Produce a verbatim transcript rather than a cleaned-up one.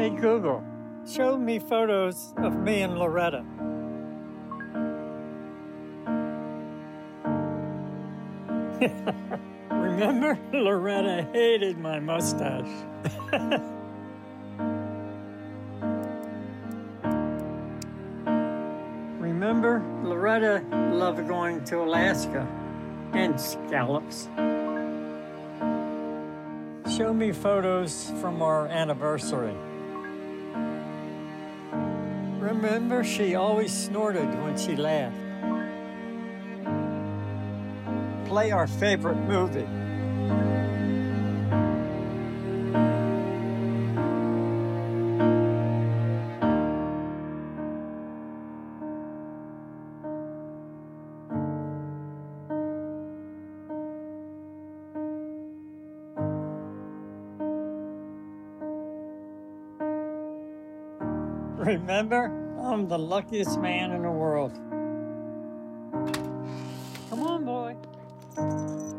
Hey Google, show me photos of me and Loretta. Remember, Loretta hated my mustache. Remember, Loretta loved going to Alaska and scallops. Show me photos from our anniversary. Remember, she always snorted when she laughed. Play our favorite movie. Remember, I'm the luckiest man in the world. Come on, boy.